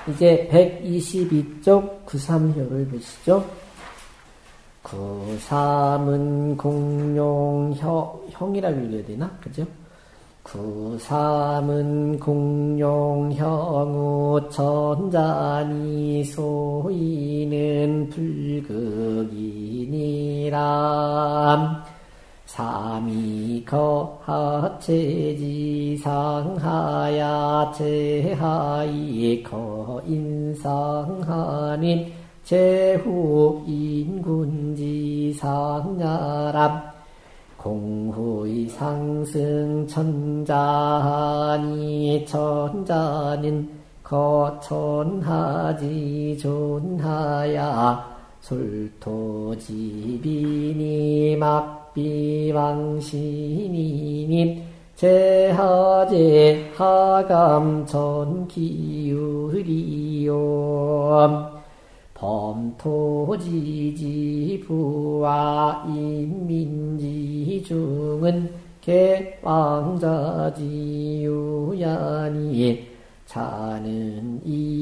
이제 122쪽 93효를 보시죠. 93은 공룡형이라고 읽어야 되나? 그죠? 93은 공룡형우 천자니 소이는 불극이니라. 삼이 거하체지상하야 제하이 거인상하닌 제후인군지상야람. 공후의 상승 천자니 천자는 거천하지 존하야 솔토지비니 막비왕신이니 제하제 하감 전기유리요. 범토지지부와 인민지중은 개왕자지유야니 자는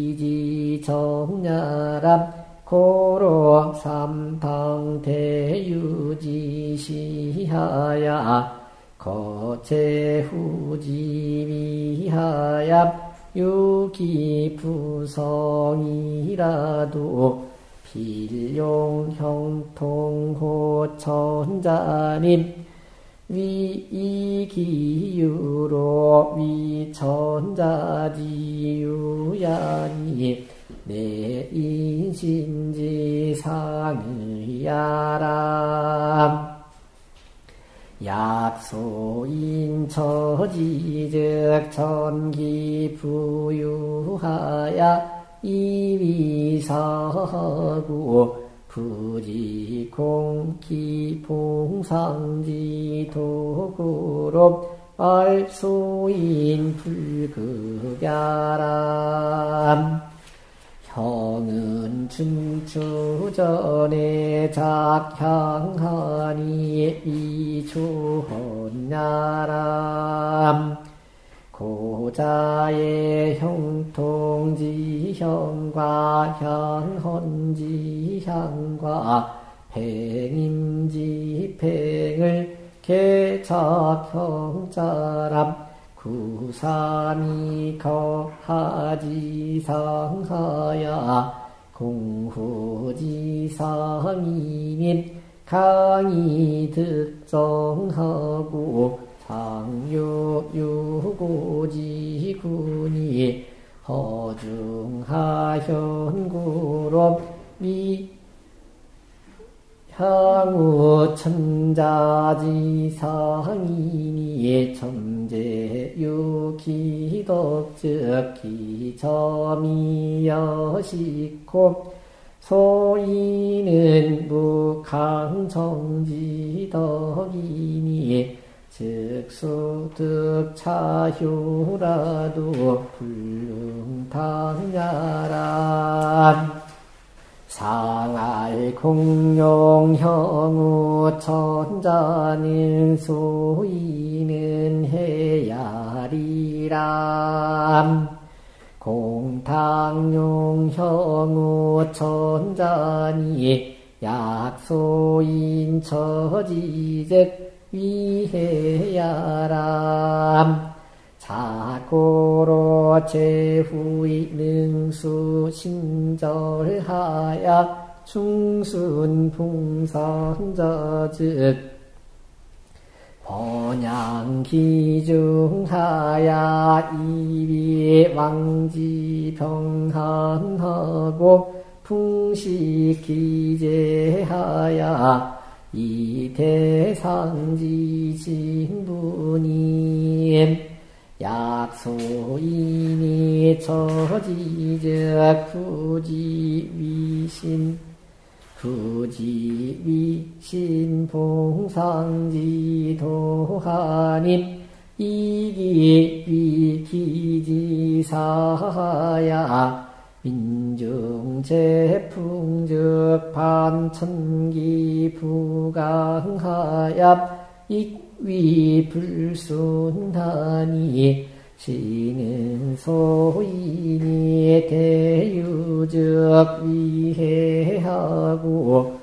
이지정야람 고로 삼탕대유지시하야 거제후지미하야 유기부성이라도 필용형통호천자님 위이기유로 위천자지유야니 내인신지상의야람. 약소인처지즉 전기부유하야 이위사구 부지공기봉상지도구로 말소인 불극야람. 형은 춘추전에 작향하니 이주헌야람. 고자의 형통지형과 향헌지향과 팽임지팽을 개착형자람. 구삼이 거하지상하야 공후지상이님 강이 득정하고 상유유고지군이 허중하현구로 향후 천자지상이니 점제유기덕즉 기점이여식고 소이는 무강정지덕이니 즉수득차효라도 불능당야람. 상알 공룡형우 천자는 소이는 해야리람. 공탕용형우 천자니 약소인 처지즉 위해야람. 자고로 제후의 능수 신절하야 충순풍상자즉 번양기중하야 이위 왕지병한하고 풍식기재하야 이대상지징부님. 약소인이 처지즉 후지위신 봉상지도하님 이기위기지사야 민중제풍즉 반천기부강하야 익위불순하니 시는 소인이 대유적 위해하고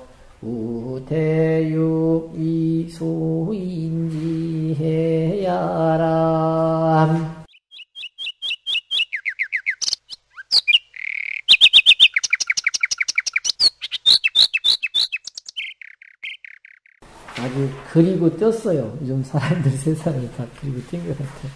우대육이 소인지해야람. 아주 그리고 떴어요. 요즘 사람들 세상을 다 그리고 뛴 것 같아요.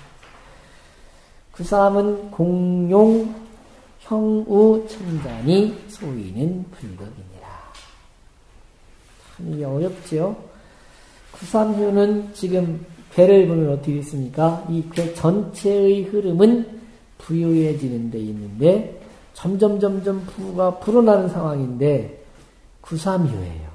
구삼은 공용 형우 천자니 소위는 불극이니라. 참 이게 어렵죠. 구삼효는 지금 배를 보면 어떻게 있습니까? 이 배 전체의 흐름은 부유해지는 데 있는데 점점 부가 불어나는 상황인데 구삼효예요.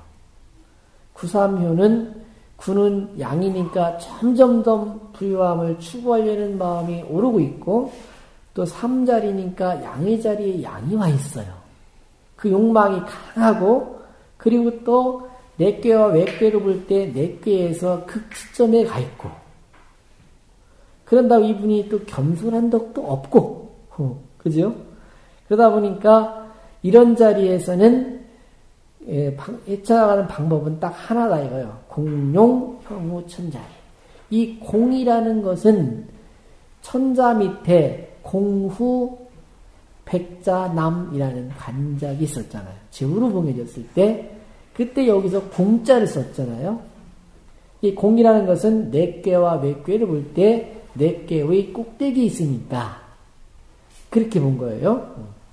구삼효는 구는 양이니까 점점 부유함을 추구하려는 마음이 오르고 있고 또 삼자리니까 양의 자리에 양이 와 있어요. 그 욕망이 강하고 그리고 또 내꾀와 외꾀를 볼 때 내꾀에서 극지점에 가 있고 그런다고 이분이 또 겸손한 덕도 없고 그죠? 그러다 보니까 이런 자리에서는 헤쳐나가는 방법은 딱 하나다 이거요. 공용, 형우, 천자리. 이 공이라는 것은 천자 밑에 공후, 백자, 남이라는 관작이 있었잖아요. 제후로 봉해졌을 때 그때 여기서 공자를 썼잖아요. 이 공이라는 것은 내꾀와 외꾀를 볼 때 내꾀의 꼭대기 있으니까 그렇게 본 거예요.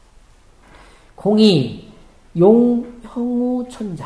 공이 용, 형우, 천자.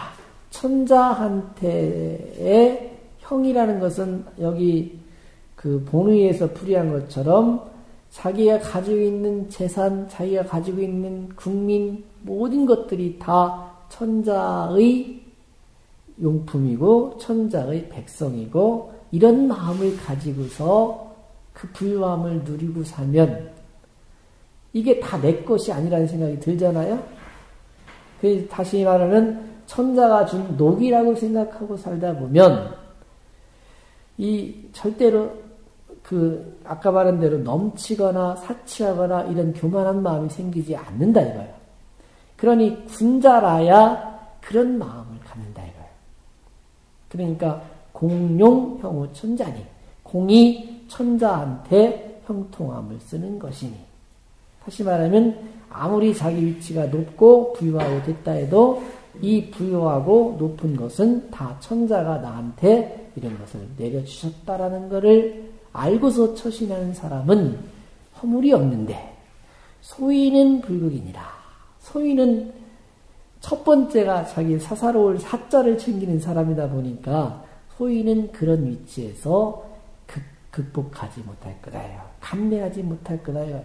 천자한테의 형이라는 것은 여기 그 본의에서 풀이한 것처럼 자기가 가지고 있는 재산, 자기가 가지고 있는 국민, 모든 것들이 다 천자의 용품이고 천자의 백성이고 이런 마음을 가지고서 그 부유함을 누리고 살면 이게 다 내 것이 아니라는 생각이 들잖아요. 그래서 다시 말하면 천자가 준 녹이라고 생각하고 살다 보면 이 절대로 그 아까 말한 대로 넘치거나 사치하거나 이런 교만한 마음이 생기지 않는다 이거예요. 그러니 군자라야 그런 마음을 갖는다 이거예요. 그러니까 공용 형우 천자니 공이 천자한테 형통함을 쓰는 것이니 다시 말하면 아무리 자기 위치가 높고 부유하고 됐다 해도 이 부유하고 높은 것은 다 천자가 나한테 이런 것을 내려주셨다라는 것을 알고서 처신하는 사람은 허물이 없는데 소위는 불극이니라. 소위는 첫 번째가 자기 사사로울 사자를 챙기는 사람이다 보니까 소위는 그런 위치에서 극복하지 못할 거다요. 감내하지 못할 거다요.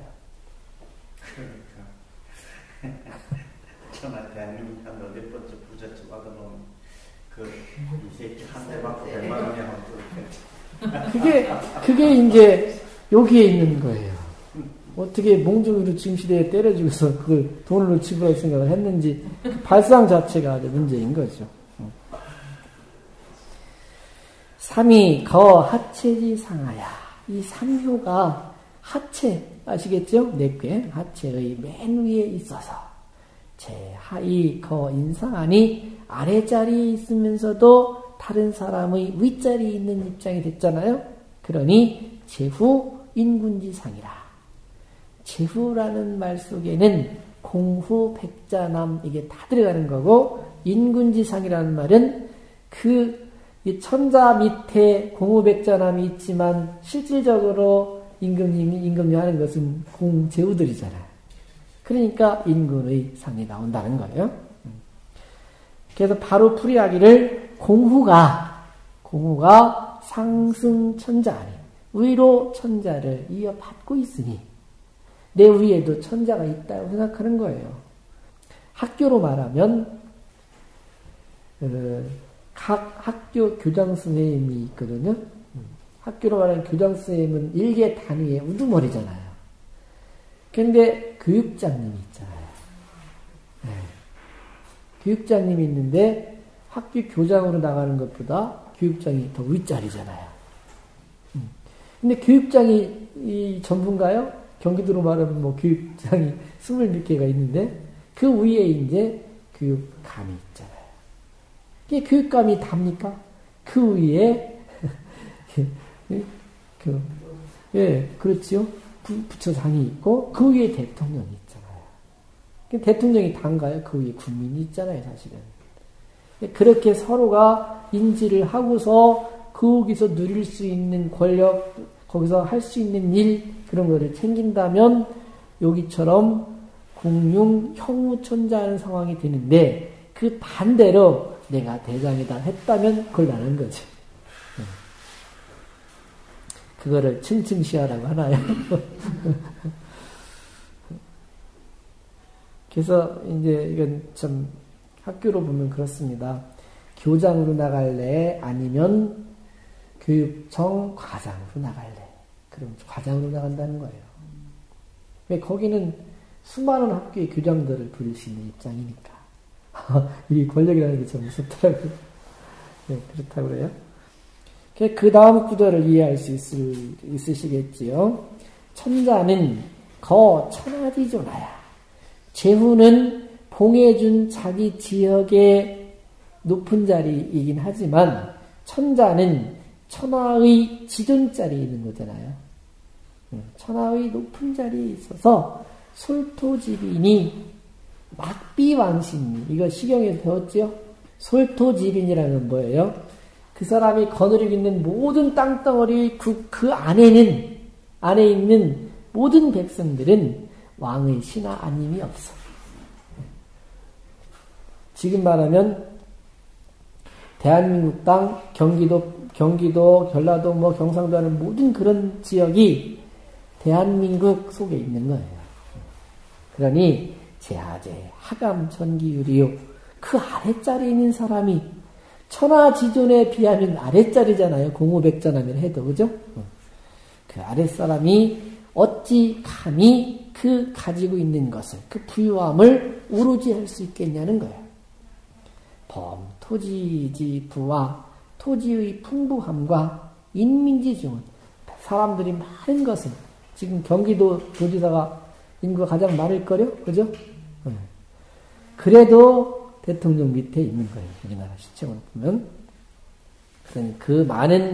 그러니까 전화 대한민국 한 몇 번째 부잣집 와가놓은 이 새끼 한 대 맞고 100만 원이 하면 그게 이제 여기에 있는 거예요. 어떻게 몽둥이로 지금 시대에 때려주고서 그걸 돈으로 지불할 생각을 했는지 그 발상 자체가 아주 문제인 거죠. 삼이 거 하체지 상하야. 이 삼효가 하체 아시겠죠? 내꽤 하체의 맨 위에 있어서 제 하이 거 인상하니 아래자리에 있으면서도 다른 사람의 윗자리에 있는 입장이 됐잖아요. 그러니 제후 인군지상이라. 제후라는 말 속에는 공후 백자남 이게 다 들어가는 거고 인군지상이라는 말은 이 천자 밑에 공후 백자남이 있지만 실질적으로 임금님이 하는 것은 공제후들이잖아요. 그러니까 인군의 상이 나온다는 거예요. 그래서 바로 풀이하기를 공후가 상승 천자니 위로 천자를 이어받고 있으니 내 위에도 천자가 있다고 생각하는 거예요. 학교로 말하면 각 학교 교장 선생님이 있거든요. 학교로 말하는 교장 선생님은 일개 단위의 우두머리잖아요. 그런데 교육장님이 있잖아요. 네. 교육장님이 있는데 학교 교장으로 나가는 것보다 교육장이 더 윗자리잖아요. 근데 교육장이 이 전부인가요? 경기도로 말하면 뭐 교육장이 20몇 개가 있는데 그 위에 이제 교육감이 있잖아요. 이게 교육감이 답니까? 그 위에 예, 그렇지요. 부처상이 있고 그 위에 대통령이 있잖아요. 대통령이 단가요? 그 위에 국민이 있잖아요, 사실은. 그렇게 서로가 인지를 하고서 거기서 누릴 수 있는 권력, 거기서 할 수 있는 일, 그런 거를 챙긴다면 여기처럼 공융 형우천자하는 상황이 되는데 그 반대로 내가 대장이다 했다면 곤란한 거지. 그거를 층층시하라고 하나요? 그래서 이제 이건 좀 학교로 보면 그렇습니다. 교장으로 나갈래? 아니면 교육청 과장으로 나갈래? 그럼 과장으로 나간다는 거예요. 왜 거기는 수많은 학교의 교장들을 부릴 수 있는 입장이니까. 이 권력이라는 게 좀 무섭더라고요. 네, 그렇다고 그래요. 그 다음 구절을 이해할 수 있으시겠지요. 천자는 거천하지존하야. 제후는 봉해준 자기 지역의 높은 자리이긴 하지만 천자는 천하의 지존자리에 있는 거잖아요. 천하의 높은 자리에 있어서 솔토지빈이 막비왕신, 이거 시경에서 배웠죠? 솔토지빈이라는 건 뭐예요? 그 사람이 거느리고 있는 모든 땅덩어리 그 안에 있는 모든 백성들은 왕의 신하 아님이 없어. 지금 말하면 대한민국 땅, 경기도, 전라도, 경상도 하는 모든 그런 지역이 대한민국 속에 있는 거예요. 그러니 제하제, 하감, 전기유리요. 그 아랫자리에 있는 사람이 천하지존에 비하면 아랫자리잖아요. 공후백전하면 해도, 그죠? 그 아랫사람이 어찌 감히 그 가지고 있는 것을, 그 부유함을 오로지 할 수 있겠냐는 거예요. 토지지부와 토지의 풍부함과 인민지중은 사람들이 많은 것은 지금 경기도 도지사가 인구가 가장 많을 거려? 그죠? 그래도 대통령 밑에 있는 거예요. 우리나라 시청을 보면. 그러니 그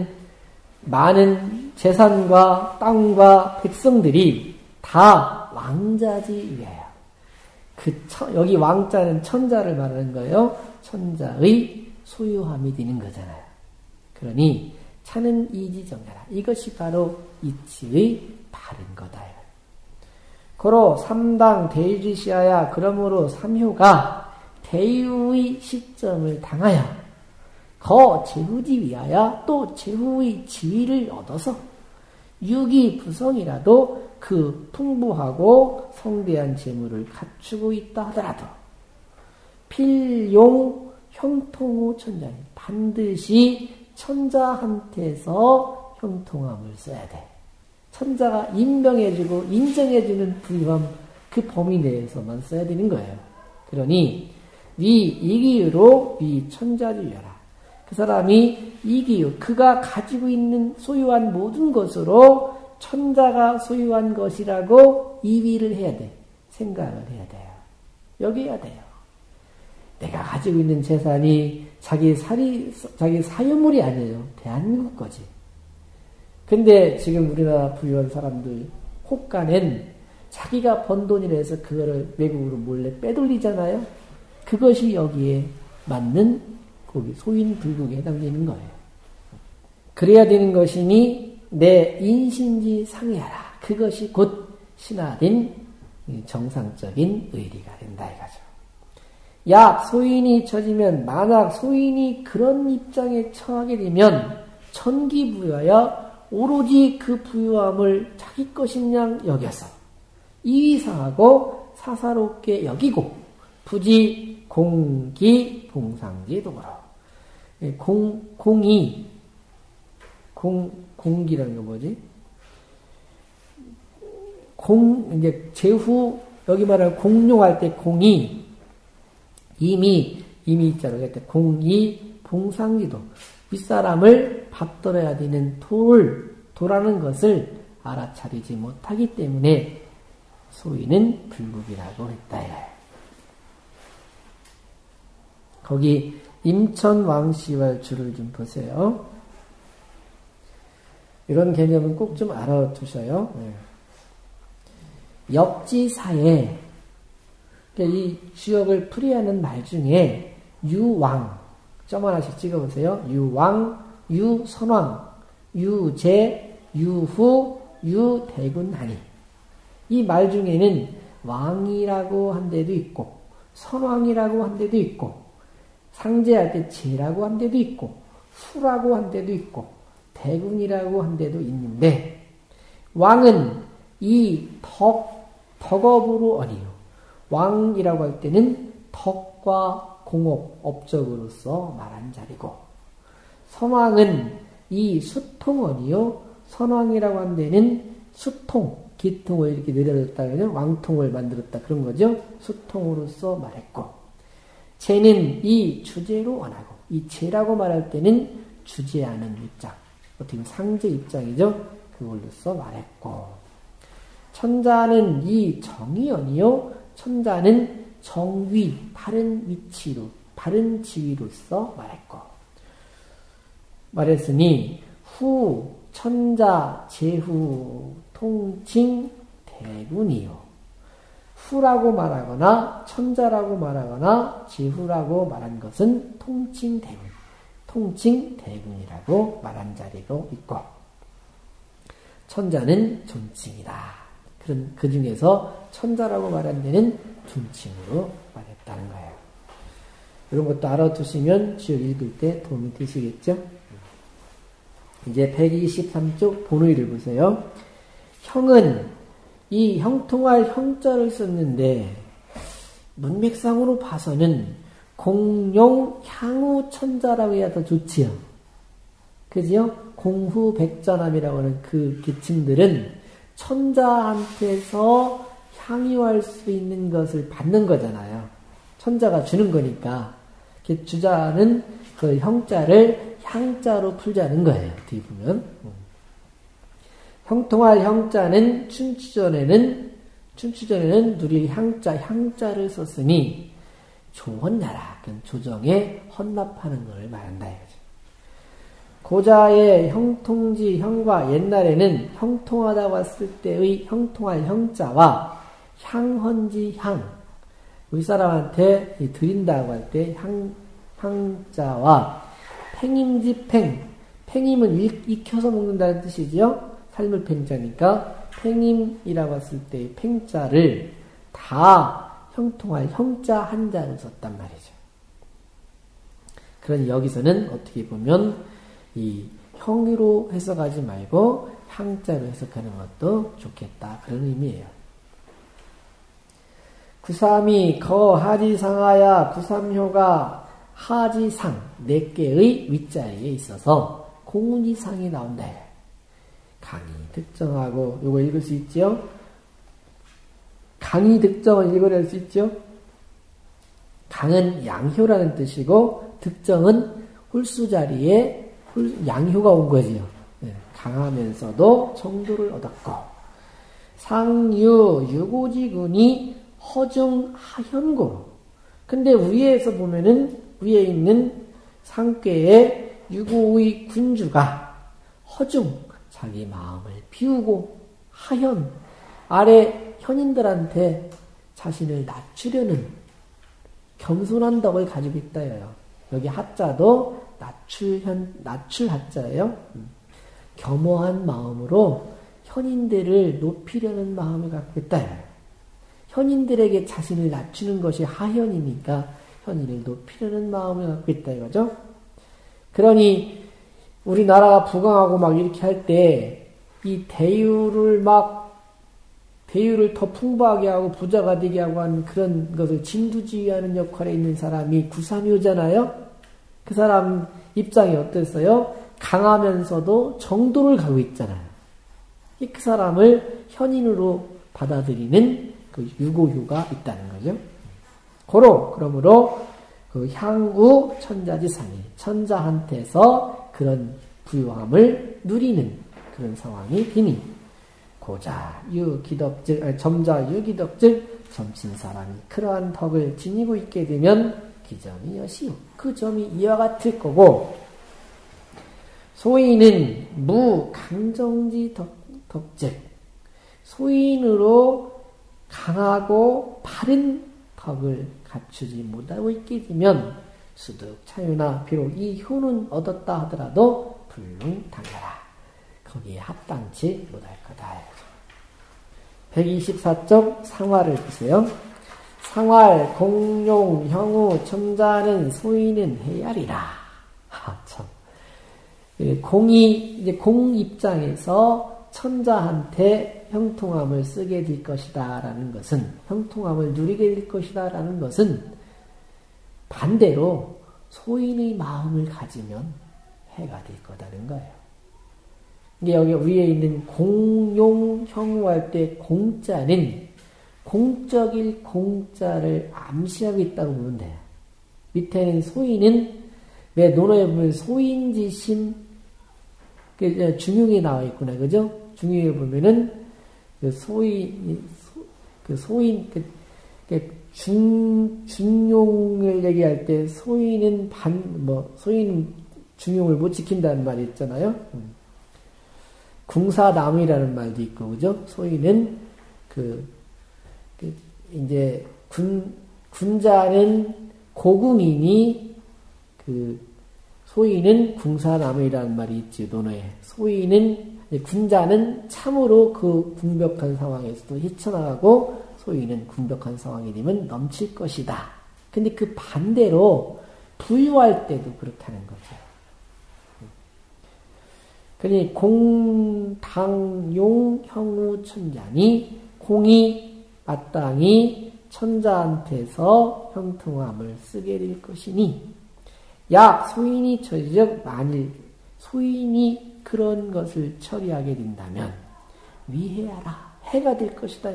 많은 재산과 땅과 백성들이 다 왕자지 위하여. 여기 왕자는 천자를 말하는 거예요. 천자의 소유함이 되는 거잖아요. 그러니 차는 이지정하라. 이것이 바로 이치의 바른 거다. 고로 삼당 대유지시하야. 그러므로 삼효가 대유의 시점을 당하여 제후지 위하여 또 제후의 지위를 얻어서 유기부성이라도 그 풍부하고 성대한 재물을 갖추고 있다 하더라도 필용 형통후 천자니 반드시 천자한테서 형통함을 써야 돼. 천자가 임명해주고 인정해주는 부유함 그 범위 내에서만 써야 되는 거예요. 그러니 이기유로 천자주여라. 그 사람이 이기유, 그가 가지고 있는 소유한 모든 것으로 천자가 소유한 것이라고 이위를 해야 돼. 생각을 해야 돼요. 여겨야 돼요. 내가 가지고 있는 재산이 자기 사유물이 아니에요. 대한민국 거지. 근데 지금 우리나라 부유한 사람들 호가는 자기가 번 돈이라 해서 그거를 외국으로 몰래 빼돌리잖아요. 그것이 여기에 맞는 거기 소인불국에 해당되는 거예요. 그래야 되는 것이니 내 인신지 상해하라. 그것이 곧 신화된 정상적인 의리가 된다 이거죠. 약 소인이 처지면 만약 소인이 그런 입장에 처하게 되면 천기부여야 오로지 그 부유함을 자기 것인 양 여겨서 이위상하고 사사롭게 여기고 부지 공기 봉상지 도구로 공기라는 거 뭐지? 이제 제후 여기 말하는 공용할 때 공이 이미 있잖아요. 그때 공이 봉상지도 윗사람을 받들어야 되는 도라는 것을 알아차리지 못하기 때문에 소위는 불국이라고 했다. 거기 임천왕시와 줄을 좀 보세요. 이런 개념은 꼭 좀 알아두셔요. 역지사에 이 주역을 풀이하는 말 중에 유왕 점 하나씩 찍어보세요. 유왕, 유선왕, 유제, 유후, 유대군하니 이 말 중에는 왕이라고 한 데도 있고 선왕이라고 한 데도 있고 상제할 때 제라고 한 데도 있고 후라고 한 데도 있고 대군이라고 한 데도 있는데 왕은 이 덕업으로 아니요. 왕이라고 할 때는 덕과 공업, 업적으로서 말한 자리고 선왕은 이 수통언이요. 선왕이라고 한 데는 수통, 기통을 이렇게 내려줬다 그러면 왕통을 만들었다 그런 거죠. 수통으로서 말했고 제는 이 주제로 원하고 이 제라고 말할 때는 주제하는 입장, 어떻게 보면 상제 입장이죠. 그걸로써 말했고 천자는 이 정의언이요. 천자는 정위, 바른 위치로, 바른 지위로서 말했고 말했으니 후, 천자, 제후, 통칭, 대군이요. 후라고 말하거나 천자라고 말하거나 제후라고 말한 것은 통칭, 대군, 통칭, 대군이라고 말한 자리로 있고 천자는 존칭이다. 그 중에서 천자라고 말한 데는 존칭으로 말했다는 거예요. 이런 것도 알아두시면 지역 읽을 때 도움이 되시겠죠? 이제 123쪽 본의를 보세요. 형은 이 형통할 형자를 썼는데 문맥상으로 봐서는 공용 향후 천자라고 해야 더 좋지요. 그지요? 공후 백자남이라고 하는 그 계층들은 천자한테서 향유할 수 있는 것을 받는 거잖아요. 천자가 주는 거니까. 주자는 그 형자를 향자로 풀자는 거예요. 어떻게 보면. 형통할 형자는 춘추전에는 누릴 향자를 썼으니 조헌나라. 조정에 헌납하는 것을 말한다. 이거죠. 고자의 형통지 형과 옛날에는 형통하다고 했을 때의 형통할 형자와 향헌지 향, 우리 사람한테 드린다고 할 때 향자와 팽임지 팽임은 익혀서 먹는다는 뜻이지요. 삶을 팽자니까 팽임이라고 했을 때의 팽자를 다 형통할 형자 한자를 썼단 말이죠. 그러니 여기서는 어떻게 보면 이 형으로 해석하지 말고 향자로 해석하는 것도 좋겠다. 그런 의미예요. 구삼이 거하지상하야 구삼효가 하지상 4개의 윗자리에 있어서 공운이상이 나온다. 강의 득정하고 이거 읽을 수 있죠? 강의 득정을 읽어낼 수 있죠? 강은 양효라는 뜻이고 득정은 홀수자리에 양효가 온 거지요. 네, 강하면서도 정도를 얻었고 상유 유고지군이 허중 하현고로. 근데 위에서 보면은 위에 있는 상괴의 유고의 군주가 허중 자기 마음을 비우고 하현 아래 현인들한테 자신을 낮추려는 겸손한 덕을 가지고 있다요. 여기 하자도 낮출 하자예요. 겸허한 마음으로 현인들을 높이려는 마음을 갖고 있다. 현인들에게 자신을 낮추는 것이 하현이니까 현인을 높이려는 마음을 갖고 있다 이거죠. 그러니 우리나라가 부강하고 막 이렇게 할 때 이 대유를 더 풍부하게 하고 부자가 되게 하고 하는 그런 것을 진두지휘하는 역할에 있는 사람이 구삼효잖아요. 그 사람 입장이 어땠어요? 강하면서도 정도를 가고 있잖아요. 그 사람을 현인으로 받아들이는 그 유고효가 있다는 거죠. 그러므로 그 향후 천자지상이 천자한테서 그런 부유함을 누리는 그런 상황이 되니 고자 유기덕즉 점자 유기덕즉 점친 사람이 그러한 덕을 지니고 있게 되면 기점이 여시오. 그 점이 이와 같을 거고 소인은 무강정지 덕즉 소인으로 강하고 바른 덕을 갖추지 못하고 있게 되면 수득 차유나 비록 이 효는 얻었다 하더라도 불능당하라. 거기에 합당치 못할 거다. 124쪽 상화를 보세요. 상활, 공용, 형우, 첨자는 소인은 해야리라. 참. 이제 공 입장에서 천자한테 형통함을 쓰게 될 것이다 라는 것은, 형통함을 누리게 될 것이다 라는 것은 반대로 소인의 마음을 가지면 해가 될 거다는 거예요. 이게 여기 위에 있는 공용, 형우할 때 공자는 공적일 공자를 암시하고 있다고 보면 돼요. 밑에는 소인은 왜 논어에 보면 소인지심 중용이 나와 있구나, 그죠? 중용에 보면은 그 소인 중용을 얘기할 때 소인은 소인은 중용을 못 지킨다는 말이 있잖아요. 궁사나무이라는 말도 있고, 그죠? 소인은 이제 군자는 고궁이니 소인은 궁사나무이라는 말이 있지, 논어에. 소인은 군자는 참으로 그 궁벽한 상황에서도 헤쳐나가고 소인은 궁벽한 상황이 되면 넘칠 것이다. 근데 그 반대로 부유할 때도 그렇다는 거죠. 그러니 공, 당, 용, 형우, 천자니 공이 마땅히 천자한테서 형통함을 쓰게 될 것이니 약 소인이 처리적 만일 소인이 그런 것을 처리하게 된다면 위해하라. 해가 될 것이다.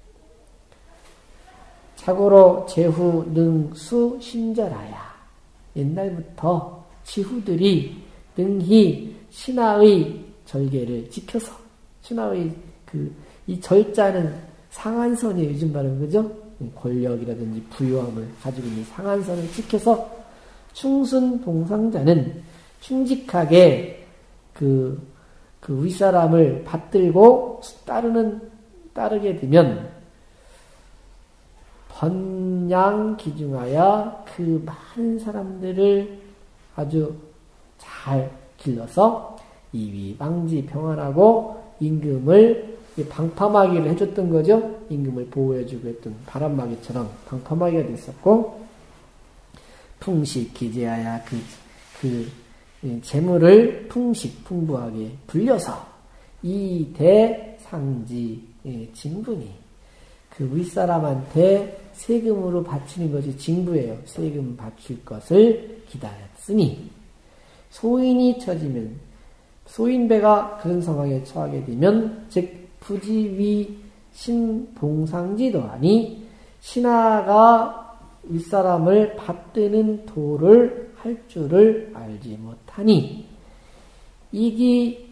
자고로 제후 능수 신절하야. 옛날부터 지후들이 능히 신하의 절개를 지켜서 신하의 이 절자는 상한선이 요즘 말하는 거죠. 권력이라든지 부유함을 가지고 있는 상한선을 지켜서 충순 동상자는 충직하게 그 윗사람을 받들고 따르게 되면 번양 기중하여 그 많은 사람들을 아주 잘 길러서 이위 방지 평안하고 임금을 방파막이를 해줬던 거죠. 임금을 보호해주고 했던 바람막이처럼 방파막이가 됐었고 풍식 기재하여 그 재물을 풍부하게 불려서 이대상지 징분이 그 윗사람한테 세금으로 바치는 것이 징부예요. 세금 바칠 것을 기다렸으니 소인이 처지면 소인배가 그런 상황에 처하게 되면 즉 부지위 신봉상지도 아니 신하가 윗사람을 받드는 도를 할 줄을 알지 못하니 이기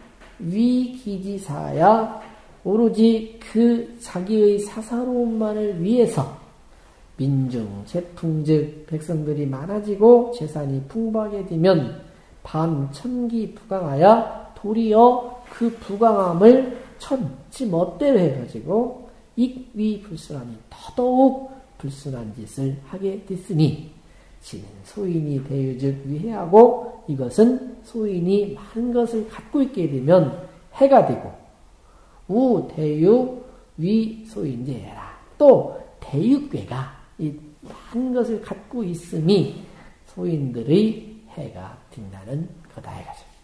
위기지사야 오로지 그 자기의 사사로움만을 위해서 민중 재풍즉 백성들이 많아지고 재산이 풍부하게 되면 반천기 부강하여 도리어 그 부강함을 천지 멋대로 해가지고 익위 불순하니 더더욱 불순한 짓을 하게 됐으니 지는 소인이 대유즉 위해하고 이것은 소인이 많은 것을 갖고 있게 되면 해가 되고 우 대유 위 소인제라 또 대유괴가 이 많은 것을 갖고 있음이 소인들의 해가 된다는 거다 해가지고